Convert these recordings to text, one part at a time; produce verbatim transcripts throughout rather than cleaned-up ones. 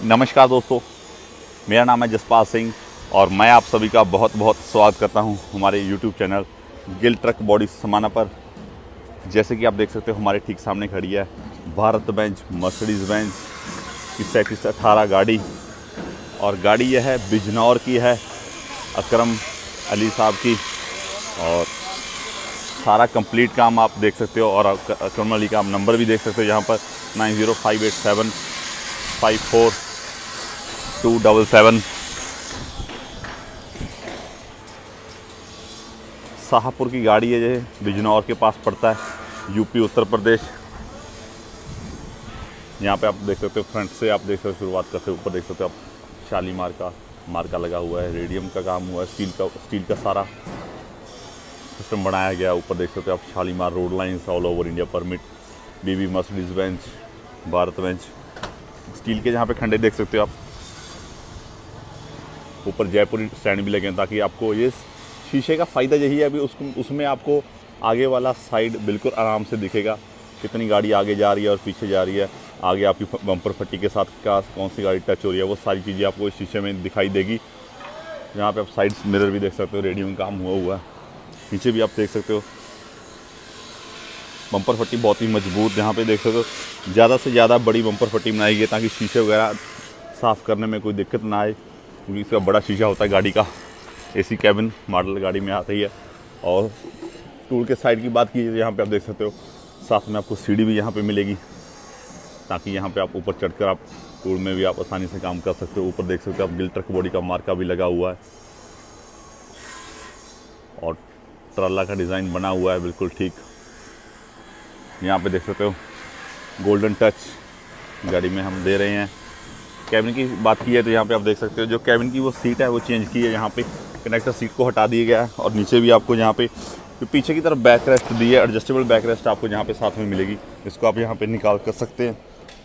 नमस्कार दोस्तों, मेरा नाम है जसपाल सिंह और मैं आप सभी का बहुत बहुत स्वागत करता हूं हमारे YouTube channel Gill truck body Samana पर। जैसे कि आप देख सकते हो हमारे ठीक सामने खड़ी है भारत बेंज मर्सिडीज़ बेंज की सैंतीस अठारह गाड़ी, और गाड़ी यह है बिजनौर की है, अकरम अली साहब की। और सारा कंप्लीट काम आप देख सकते हो और अकरम अली का आप नंबर भी देख सकते हो यहाँ पर nine zero five eight seven five four two double seven. Shahpur की गाड़ी है, ये बिजनौर के पास पड़ता है, यूपी उत्तर प्रदेश। यहाँ पे आप देख सकते हो फ्रंट से आप देख सकते हो, शुरुआत करते हो ऊपर देख सकते हो आप शालीमार का मार्का लगा हुआ है, रेडियम का काम हुआ है, स्टील का स्टील का सारा सिस्टम बनाया गया। ऊपर देख सकते हो आप Shalimar road lines all over India permit, B B Mercedes Benz, Bharat Benz, steel के जहाँ पे खंडे देख सकते हो आप। ऊपर जयपुरी स्टैंड भी लगे हैं ताकि आपको ये शीशे का फ़ायदा यही है अभी उसको उसमें आपको आगे वाला साइड बिल्कुल आराम से दिखेगा, कितनी गाड़ी आगे जा रही है और पीछे जा रही है, आगे आपकी बम्पर पट्टी के साथ क्या कौन सी गाड़ी टच हो रही है, वो सारी चीज़ें आपको इस शीशे में दिखाई देगी। यहाँ पे आप साइड मिरर भी देख सकते हो, रेडियम काम हुआ हुआ है। नीचे भी आप देख सकते हो बम्पर पट्टी बहुत ही मजबूत, यहाँ पे देख सकते हो ज़्यादा से ज़्यादा बड़ी बम्पर पट्टी बनाई गई है ताकि शीशे वगैरह साफ़ करने में कोई दिक्कत ना आए, क्योंकि इसका बड़ा शीशा होता है गाड़ी का। एसी कैबिन मॉडल गाड़ी में आती है। और टूल के साइड की बात कीजिए, यहाँ पे आप देख सकते हो साथ में आपको सीढ़ी भी यहाँ पे मिलेगी ताकि यहाँ पे आप ऊपर चढ़कर आप टूल में भी आप आसानी से काम कर सकते हो। ऊपर देख सकते हो आप गिल ट्रक बॉडी का मार्का भी लगा हुआ है और ट्राला का डिज़ाइन बना हुआ है बिल्कुल ठीक। यहाँ पे देख सकते हो गोल्डन टच गाड़ी में हम दे रहे हैं। कैबिन की बात की है तो यहाँ पे आप देख सकते हो जो कैबिन की वो सीट है वो चेंज की है, यहाँ पे कनेक्टर सीट को हटा दिया गया है। और नीचे भी आपको यहाँ पे जो पीछे की तरफ बैक रेस्ट दी है, एडजस्टेबल बैक रेस्ट आपको यहाँ पे साथ में मिलेगी, इसको आप यहाँ पे निकाल कर सकते हैं।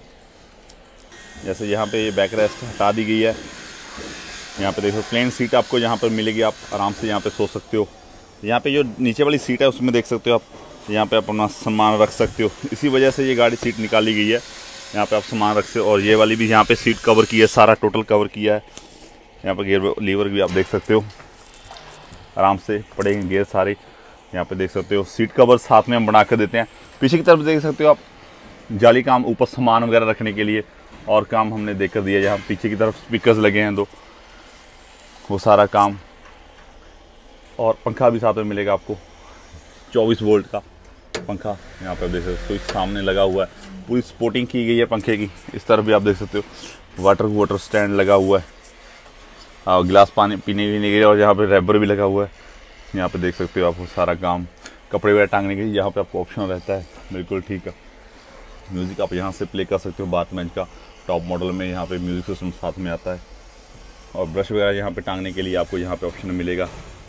जैसे यहाँ पे ये बैक रेस्ट हटा दी गई है, यहाँ पे देखो प्लेन सीट आपको यहाँ पर मिलेगी, आप आराम से यहाँ पे सो सकते हो। यहाँ पे जो नीचे वाली सीट है उसमें देख सकते हो आप, यहाँ पे आप अपना सामान रख सकते हो, इसी वजह से ये गाड़ी सीट निकाली गई है, यहाँ पे आप सामान रख सकते हो। और ये वाली भी यहाँ पे सीट कवर की है, सारा टोटल कवर किया है। यहाँ पे गियर लीवर भी आप देख सकते हो, आराम से पड़ेंगे गियर सारे, यहाँ पे देख सकते हो। सीट कवर साथ में हम बना कर देते हैं। पीछे की तरफ देख सकते हो आप जाली काम, ऊपर सामान वगैरह रखने के लिए और काम हमने देख कर दिया। जहाँ पीछे की तरफ स्पीकर्स लगे हैं दो, वो सारा काम। और पंखा भी साथ में मिलेगा आपको, चौबीस वोल्ट का पंखा यहाँ पे देख सकते हो, स्विच सामने लगा हुआ है, पूरी स्पोर्टिंग की गई है पंखे की। इस तरफ भी आप देख सकते हो वाटर वाटर स्टैंड लगा हुआ है और गिलास पानी पीने के लिए, और यहाँ पे रैबर भी लगा हुआ है। यहाँ पे देख सकते हो आप वो सारा काम, कपड़े वगैरह टांगने के लिए यहाँ पे आपको ऑप्शन रहता है बिल्कुल ठीक है। म्यूज़िक आप यहाँ से प्ले कर सकते हो, बाथ बेंच का टॉप मॉडल में यहाँ पे म्यूज़िक सिस्टम साथ में आता है। और ब्रश वगैरह यहाँ पे टांगने के लिए आपको यहाँ पे ऑप्शन मिलेगा।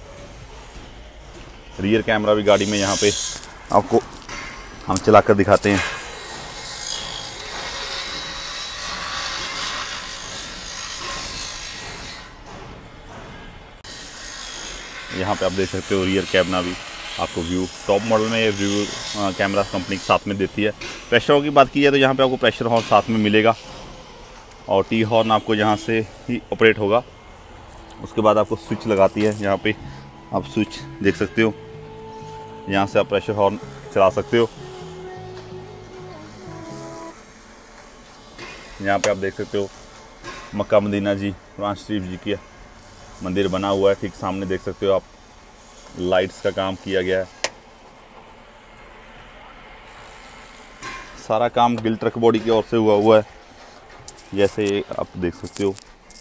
रियर कैमरा भी गाड़ी में यहाँ पे आपको हम चला कर दिखाते हैं। यहाँ पे आप देख सकते हो रियर कैमरा भी आपको व्यू, टॉप मॉडल में ये व्यू कैमरा कंपनी साथ में देती है। प्रेशर की बात की जाए तो यहाँ पे आपको प्रेशर हॉर्न साथ में मिलेगा और टी हॉर्न आपको यहाँ से ही ऑपरेट होगा। उसके बाद आपको स्विच लगाती है, यहाँ पे आप स्विच देख सकते हो, यहाँ से आप प्रेशर हॉर्न चला सकते हो। यहाँ पे आप देख सकते हो मक्का मदीना जी कुरान शरीफ जी की मंदिर बना हुआ है, ठीक सामने देख सकते हो आप लाइट्स का काम किया गया है। सारा काम गिल ट्रक बॉडी की ओर से हुआ हुआ है, जैसे आप देख सकते हो।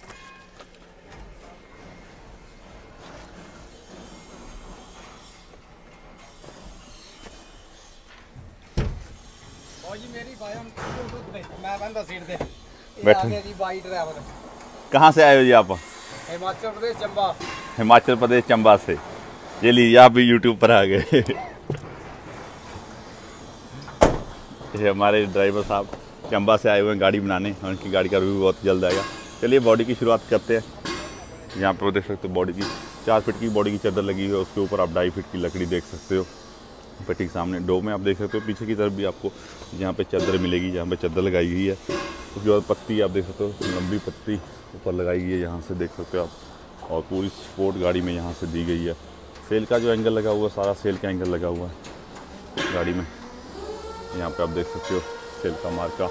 कहाँ से आए हो जी आप? हिमाचल प्रदेश चंबा। हिमाचल प्रदेश चंबा से। ये लीजिए आप भी यूट्यूब पर आ गए। ये हमारे ड्राइवर साहब चंबा से आए हुए हैं गाड़ी बनाने, उनकी गाड़ी का रिव्यू बहुत जल्द आएगा। चलिए बॉडी की शुरुआत करते हैं। यहाँ पर देख सकते हो बॉडी की चार फीट की बॉडी की चादर लगी हुई है, उसके ऊपर आप ढाई फीट की लकड़ी देख सकते हो। पे ठीक सामने डो में आप देख सकते हो, पीछे की तरफ भी आपको यहाँ पे चादर मिलेगी, जहाँ पे चादर लगाई गई है। उसके बाद पत्ती आप देख सकते हो, लंबी पत्ती ऊपर लगाई गई है, यहाँ से देख सकते हो आप। और पूरी स्पोर्ट गाड़ी में यहाँ से दी गई है। सेल का जो एंगल लगा हुआ है, सारा सेल का एंगल लगा हुआ है गाड़ी में। यहाँ पे आप देख सकते हो सेल का मार्का।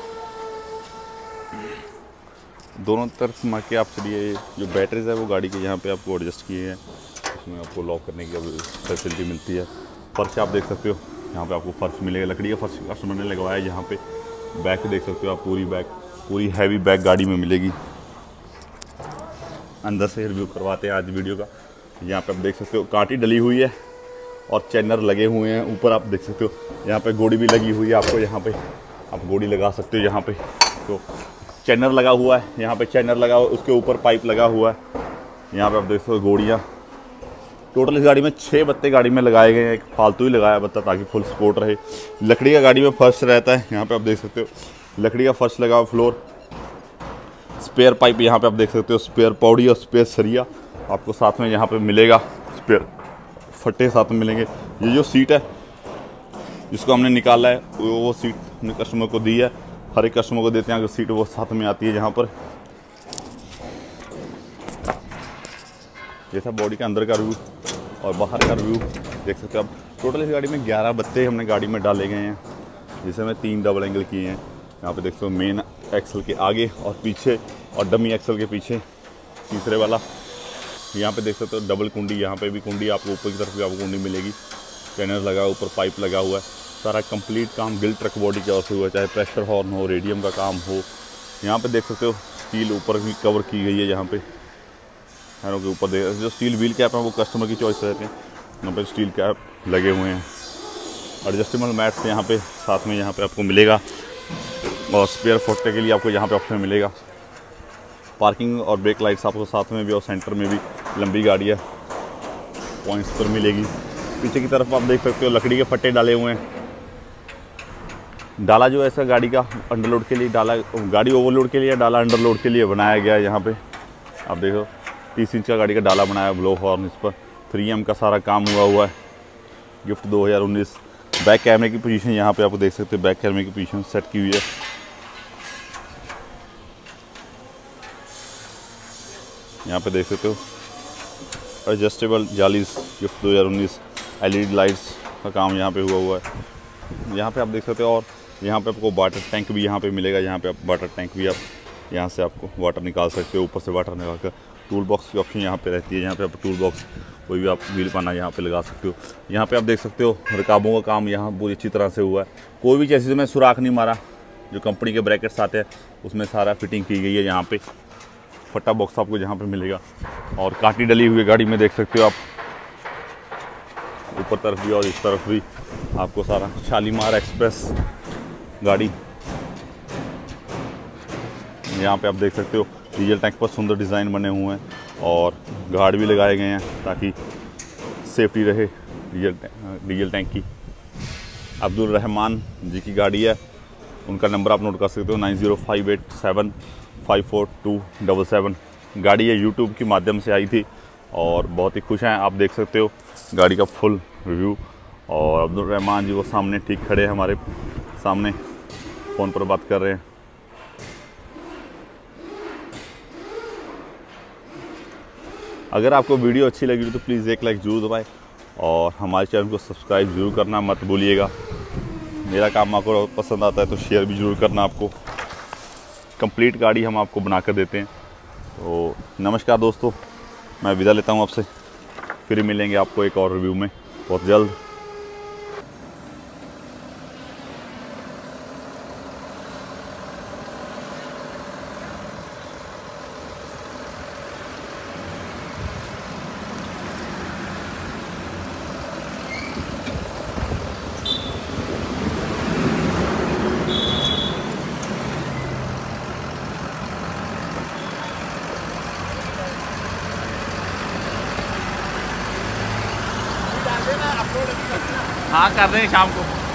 दोनों तरफ मार्के आप चलिए। जो बैटरीज है वो गाड़ी के यहाँ पे आपको एडजस्ट किए हैं, उसमें आपको लॉक करने की फैसिलिटी मिलती है। फर्श आप देख सकते हो, यहाँ पे आपको फर्श मिलेगा, लकड़ी का फर्श कस्टमर ने लगवाया है। यहाँ पे बैक देख सकते हो आप, पूरी बैक पूरी हैवी बैक गाड़ी में मिलेगी। अंदर से रिव्यू करवाते हैं आज वीडियो का। यहाँ पे आप देख सकते हो कांटी डली हुई है और चैनर लगे हुए हैं। ऊपर आप देख सकते हो यहाँ पे गोड़ी भी लगी हुई है। आपको यहाँ पे आप गोड़ी लगा सकते हो। यहाँ पे तो चैनर लगा हुआ है, यहाँ पे चैनर लगा हुआ है, उसके ऊपर पाइप लगा हुआ है। यहाँ पे आप देख सकते हो गोड़ियाँ। टोटल इस गाड़ी में छः बत्ते गाड़ी में लगाए गए हैं। एक फालतू ही लगाया बत्ता ताकि फुल सपोर्ट रहे। लकड़ी का गाड़ी में फर्श रहता है। यहाँ पे आप देख सकते हो लकड़ी का फर्श लगा हुआ, फ्लोर। स्पेयर पाइप यहाँ पे आप देख सकते हो, स्पेयर पौड़ी और स्पेयर सरिया आपको साथ में यहाँ पे मिलेगा। स्पेयर फट्टे साथ में मिलेंगे। ये जो सीट है जिसको हमने निकाला है वो, वो सीट हमने कस्टमर को दी है। हर एक कस्टमर को देते हैं अगर सीट वो साथ में आती है। यहाँ पर ये था बॉडी का अंदर का रिव्यू और बाहर का रिव्यू देख सकते हो आप। टोटल इस गाड़ी में ग्यारह बत्ते हमने गाड़ी में डाले गए हैं, जिसे में तीन डबल एंगल किए हैं। यहाँ पे देख सकते हो मेन एक्सल के आगे और पीछे और डमी एक्सल के पीछे तीसरे वाला। यहाँ पे देख सकते हो डबल कुंडी, यहाँ पे भी कुंडी आपको ऊपर की तरफ भी आपको कुंडी मिलेगी। स्कैनर लगा है, ऊपर पाइप लगा हुआ है। सारा कंप्लीट काम गिल ट्रक बॉडी के ओर से हुआ है, चाहे प्रेशर हॉर्न हो, रेडियम का काम हो। यहाँ पे देख सकते हो स्टील ऊपर भी कवर की गई है। यहाँ पे हैरों के ऊपर देख जो स्टील व्हील कैप है वो कस्टमर की चॉइस रहते हैं। यहाँ पे स्टील कैप लगे हुए हैं। एडजस्टेबल मैट्स यहाँ पे साथ में यहाँ पे आपको मिलेगा और स्पेयर फोटने के लिए आपको यहाँ पे ऑप्शन मिलेगा। पार्किंग और ब्रेक लाइट्स आपको साथ में भी और सेंटर में भी। लंबी गाड़ी है, पॉइंट्स पर मिलेगी। पीछे की तरफ आप देख सकते हो लकड़ी के फट्टे डाले हुए हैं। डाला जो है ऐसा गाड़ी का अंडरलोड के लिए, डाला गाड़ी ओवरलोड के लिए, डाला अंडरलोड के लिए बनाया गया है। यहाँ पे आप देखो तीस इंच का गाड़ी का डाला बनाया है। ब्लो हॉर्न इस पर थ्री एम का सारा काम हुआ हुआ है। गिफ्ट दो हज़ार उन्नीस। बैक कैमरे की पोजीशन यहाँ पे आपको देख सकते हैं, बैक कैमरे की पोजीशन सेट की हुई है। यहाँ पे देख सकते हो एडजस्टेबल जालीस गिफ्ट दो हज़ार उन्नीस। एलईडी लाइट्स का काम यहाँ पे हुआ हुआ है। यहाँ पे आप देख सकते हो और यहाँ पे आपको वाटर टैंक भी यहाँ पे मिलेगा। यहाँ पे आप वाटर टैंक भी आप यहाँ से आपको वाटर निकाल सकते हो, ऊपर से वाटर निकाल कर। टूल बॉक्स की ऑप्शन यहाँ पे रहती है। यहाँ पे आप टूल बॉक्स कोई भी आप व्हील पाना यहाँ पे लगा सकते हो। यहाँ पे आप देख सकते हो रकाबों का काम यहाँ पूरी अच्छी तरह से हुआ है। कोई भी चीज़ में सुराख नहीं मारा। जो कंपनी के ब्रैकेट्स आते हैं उसमें सारा फिटिंग की गई है। यहाँ पे फटा बॉक्स आपको यहाँ पे मिलेगा और कांटी डली हुई गाड़ी में देख सकते हो आप। ऊपर तरफ भी और इस तरफ भी आपको सारा शालीमार एक्सप्रेस गाड़ी। यहाँ पे आप देख सकते हो डीजल टैंक पर सुंदर डिज़ाइन बने हुए हैं और गार्ड भी लगाए गए हैं ताकि सेफ्टी रहे डीजल डीजल टैंक की। अब्दुल रहमान जी की गाड़ी है, उनका नंबर आप नोट कर सकते हो nine zero five eight seven five four two double seven. गाड़ी ये यूट्यूब के माध्यम से आई थी और बहुत ही खुश हैं। आप देख सकते हो गाड़ी का फुल रिव्यू। और अब्दुल रहमान जी वो सामने ठीक खड़े हैं, हमारे सामने फ़ोन पर बात कर रहे हैं। अगर आपको वीडियो अच्छी लगी तो प्लीज़ एक लाइक ज़रूर दबाएं और हमारे चैनल को सब्सक्राइब ज़रूर करना मत भूलिएगा। मेरा काम आपको पसंद आता है तो शेयर भी ज़रूर करना। आपको कंप्लीट गाड़ी हम आपको बना कर देते हैं। तो नमस्कार दोस्तों, मैं विदा लेता हूँ आपसे। फिर मिलेंगे आपको एक और रिव्यू में बहुत जल्द। हाँ कर रहे हैं शाम को।